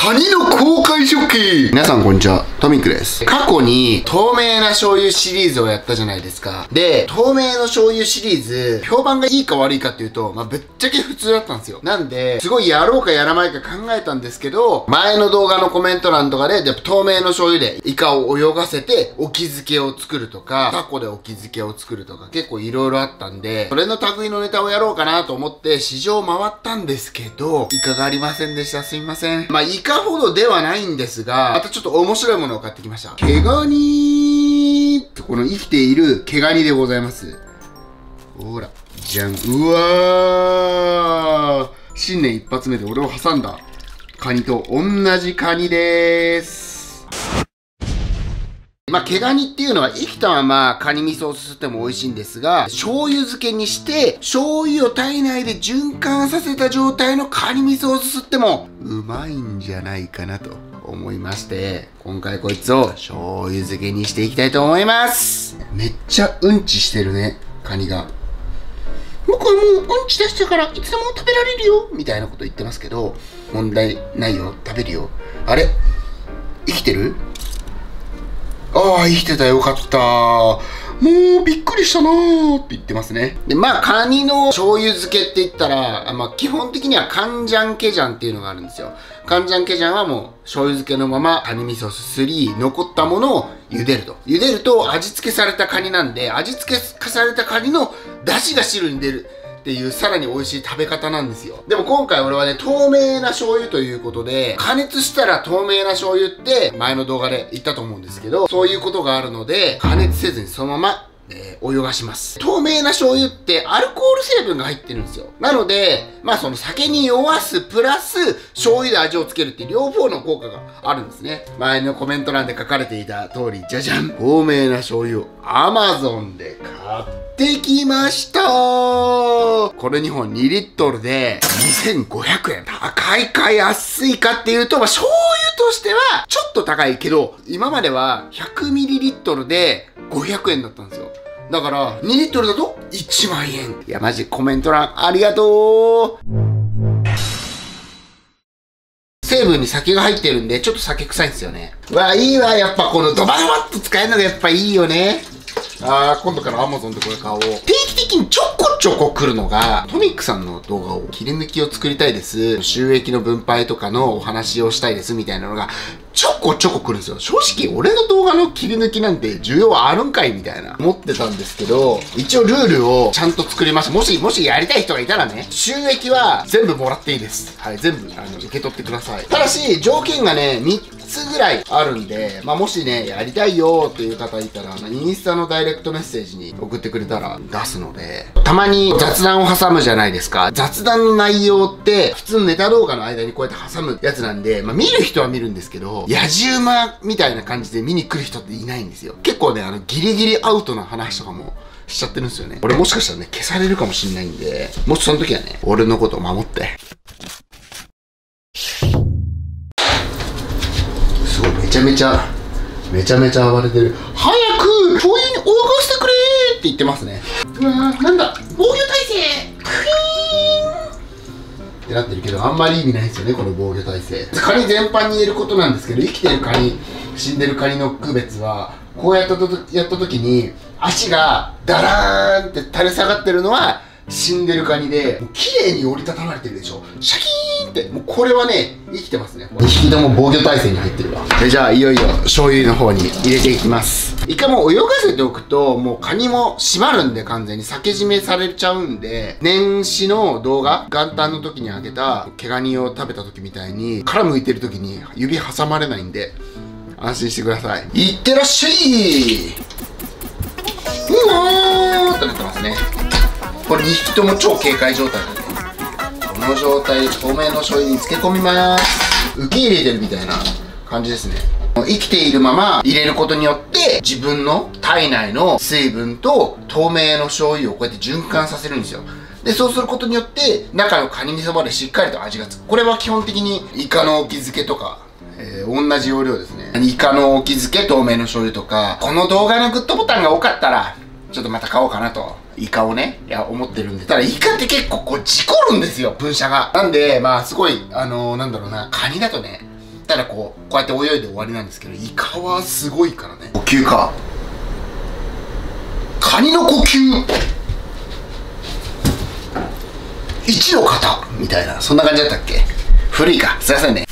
カニの公開処刑。皆さんこんにちは、トミックです。過去に透明な醤油シリーズをやったじゃないですか。で、透明の醤油シリーズ、評判がいいか悪いかっていうと、ぶっちゃけ普通だったんですよ。なんで、すごいやろうかやらないか考えたんですけど、前の動画のコメント欄とかで、やっぱ透明の醤油でイカを泳がせて、沖漬けを作るとか、タコで沖漬けを作るとか、結構いろいろあったんで、それの類のネタをやろうかなと思って、市場回ったんですけど、イカがありませんでした。すいません。イカほどではないんですが、またちょっと面白いものを買ってきました。毛ガニー。この生きている毛ガニでございます。ほら、じゃん。うわー。新年一発目で俺を挟んだカニと同じカニでーす。毛ガニっていうのは生きたままカニ味噌をすすっても美味しいんですが、醤油漬けにして、醤油を体内で循環させた状態のカニ味噌をすすっても、うまいんじゃないかなと思いまして、今回こいつを醤油漬けにしていきたいと思います。めっちゃうんちしてるね、カニが。僕はもううんち出したからいつでも食べられるよみたいなこと言ってますけど、問題ないよ、食べるよ。あれ生きてる？ああ、生きてた、よかった。もうびっくりしたなーって言ってますね。で、カニの醤油漬けって言ったら、基本的にはカンジャンケジャンっていうのがあるんですよ。カンジャンケジャンはもう醤油漬けのままカニ味噌すすり、残ったものを茹でると。茹でると味付けされたカニなんで、味付けされたカニの出汁が汁に出る。っていうさらに美味しい食べ方なんですよ。でも今回俺はね、透明な醤油ということで、加熱したら透明な醤油って前の動画で言ったと思うんですけど、そういうことがあるので、加熱せずにそのまま泳がします。透明な醤油ってアルコール成分が入ってるんですよ。なので、その酒に酔わすプラス醤油で味をつけるって両方の効果があるんですね。前のコメント欄で書かれていた通り、じゃじゃん！透明な醤油を Amazon で買ってきました。これ2本2リットルで2500円。高いか安いかっていうと、醤油としてはちょっと高いけど、今までは100ミリリットルで500円だったんですよ。だから2リットルだと1万円。いやマジコメント欄ありがとう。成分に酒が入ってるんでちょっと酒臭いんですよね。いいわ。やっぱこのドバドバっと使えるのがやっぱいいよね。今度から Amazon でこれ買おう。定期的にちょこちょこ来るのが、トミックさんの動画を切り抜きを作りたいです。収益の分配とかのお話をしたいですみたいなのが、ちょこちょこ来るんですよ。正直俺の動画の切り抜きなんて需要あるんかいみたいな思ってたんですけど、一応ルールをちゃんと作りました。もしやりたい人がいたらね、収益は全部もらっていいです。はい、全部受け取ってください。ただし、条件がね、3つぐらいあるんで、もしね、やりたいよっていう方いたら、インスタのダイレクトメッセージに送ってくれたら出すので、たまに雑談を挟むじゃないですか。雑談の内容って、普通のネタ動画の間にこうやって挟むやつなんで、見る人は見るんですけど、野じ馬みたいな感じで見に来る人っていないんですよ。結構ね、ギリギリアウトな話とかもしちゃってるんですよね。俺もしかしたらね、消されるかもしんないんで、もしその時はね、俺のことを守って。すごい、めちゃめちゃ暴れてる。早く醤油に泳がせてくれーって言ってますね。なんだ、防御体制クイーンってなってるけど、あんまり意味ないですよね、この防御体制。カニ全般に言えることなんですけど、生きてるカニ、死んでるカニの区別は、こうやった時に、足がダラーンって垂れ下がってるのは、死んでるカニで、綺麗に折りたたまれてるでしょ。シャキーンって、もうこれはね、生きてますね。2匹とも防御体制に入ってるわ。じゃあ、いよいよ醤油の方に入れていきます。一回もう泳がせておくと、もうカニも締まるんで完全に酒締めされちゃうんで、年始の動画、元旦の時にあげた毛ガニを食べた時みたいに、殻むいてる時に指挟まれないんで、安心してください。いってらっしゃい。うわーってなってますね。これ2匹とも超警戒状態なんで、この状態透明の醤油に漬け込みます。受け入れてるみたいな感じですね。生きているまま入れることによって自分の体内の水分と透明の醤油をこうやって循環させるんですよ。でそうすることによって中のカニ味噌までしっかりと味がつく。これは基本的にイカの沖漬けとか、同じ要領ですね。イカの沖漬け透明の醤油とか、この動画のグッドボタンが多かったらちょっとまた買おうかなとイカをね、思ってるんで。ただイカって結構こう事故るんですよ、噴射が。なんで、まあすごい、なんだろうな、カニだとね、 ただこうやって泳いで終わりなんですけど、イカはすごいからね。呼吸か。カニの呼吸1の型みたいな、そんな感じだったっけ。古いか、すいませんね。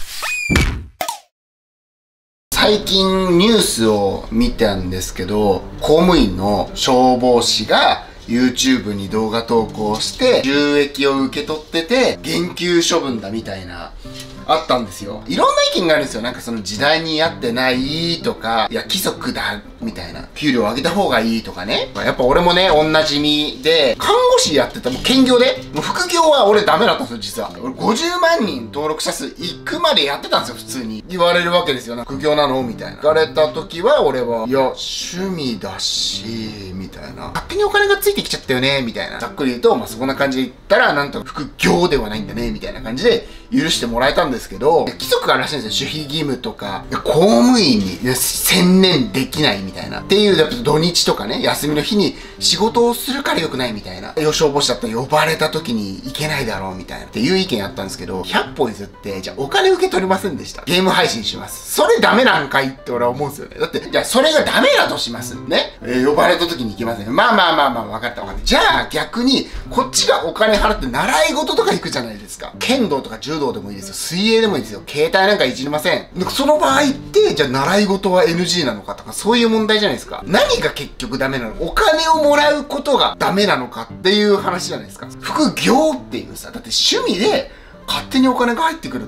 最近ニュースを見たんですけど、公務員の消防士が YouTube に動画投稿して収益を受け取ってて減給処分だみたいなあったんですよ。いろんな意見があるんですよ。なんかその時代に合ってないとか、いや規則だみたいな、給料上げた方がいいとかね。やっぱ俺もね、同じ身で看護師やってた、もう兼業で、もう副業は俺ダメだったんですよ。実は俺50万人登録者数いくまでやってたんですよ。普通に言われるわけですよ。副業なのみたいな言われた時は、俺はいや趣味だしみたいな、勝手にお金がついてきちゃったよねみたいな、ざっくり言うと、まあそんな感じで言ったら、なんと副業ではないんだねみたいな感じで許してもらえたんですけど、規則があるらしいんですよ。守秘義務とか、公務員に専念できないみたいなっていう、やっぱ土日とかね、休みの日に仕事をするから良くないみたいな、消防士だったら呼ばれた時に行けないだろうみたいなっていう意見あったんですけど、100歩譲って、じゃあお金受け取りませんでした、ゲーム配信します、それダメなんかいって俺は思うんですよね。だってじゃあそれがダメだとしますね、呼ばれた時に行けません。まあ分かったじゃあ逆にこっちがお金払って習い事とか行くじゃないですか。剣道とか柔道でもいいですよ、水泳でもいいですよ、携帯なんかいじりません。その場合ってじゃあ習い事は NG なのかとか、そういう問題じゃないですか。何が結局ダメなの、お金をもらうことがダメなのかっていう話じゃないですか。副業っていうさ、だって趣味で勝手にお金が入ってくるって、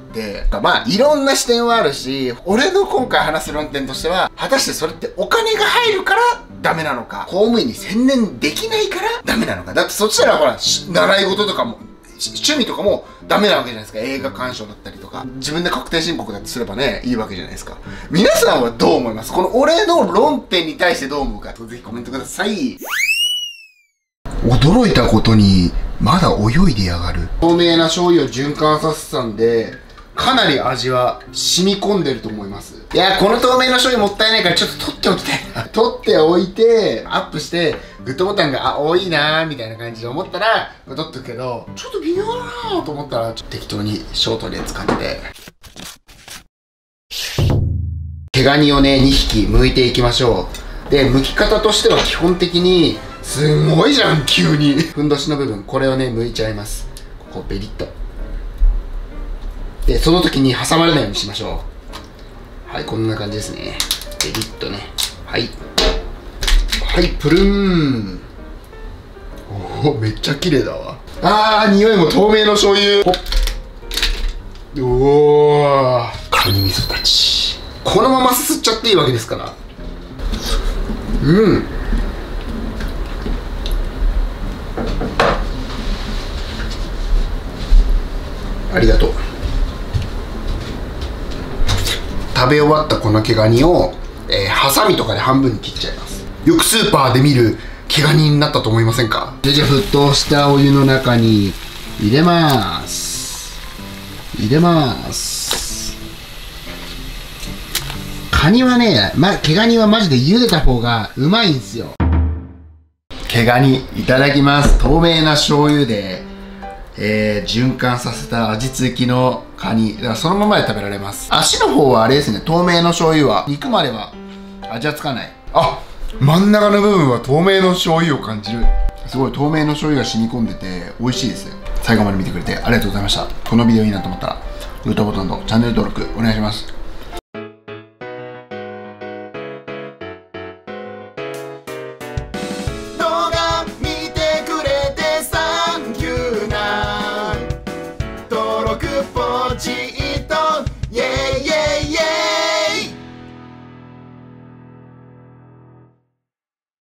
まあいろんな視点はあるし、俺の今回話す論点としては、果たしてそれってお金が入るからダメなのか、公務員に専念できないからダメなのか。だってそしたらほら、習い事とかも趣味とかもダメなわけじゃないですか。映画鑑賞だったりとか、自分で確定申告だってすればね、いいわけじゃないですか。皆さんはどう思います？この俺の論点に対してどう思うか、ぜひコメントください。驚いたことにまだ泳いでやがる。透明な醤油を循環させたんで、かなり味は染み込んでると思います。いや、この透明な醤油もったいないからちょっと取っておきたい。取っておいてアップしてグッドボタンが多いなーみたいな感じで思ったら取っとくけど、ちょっと微妙だなーと思ったらちょっと適当にショートで使って、毛ガニをね2匹剥いていきましょう。で、剥き方としては基本的にすんごいじゃん、急にふんどしの部分、これをね剥いちゃいます。ここベリッと。で、その時に挟まれないようにしましょう。はい、こんな感じですね。ベリッとね。はいはい、プルーン。おお、めっちゃ綺麗だわ。あー、匂いも透明の醤油。おお、カニ味噌たちこのまますすっちゃっていいわけですから。うん、ありがとう。食べ終わったこの毛ガニを、ハサミとかで半分に切っちゃいます。よくスーパーで見る毛ガニになったと思いませんか？じゃあ沸騰したお湯の中に入れます。入れます。カニはね、毛ガニはマジで茹でた方がうまいんですよ。毛ガニいただきます。透明な醤油で循環させた味付きのカニ。だからそのままで食べられます。足の方はあれですね、透明の醤油は肉までは味はつかない。あ、真ん中の部分は透明の醤油を感じる。すごい透明の醤油が染み込んでて美味しいですね。最後まで見てくれてありがとうございました。このビデオいいなと思ったらグッドボタンとチャンネル登録お願いします。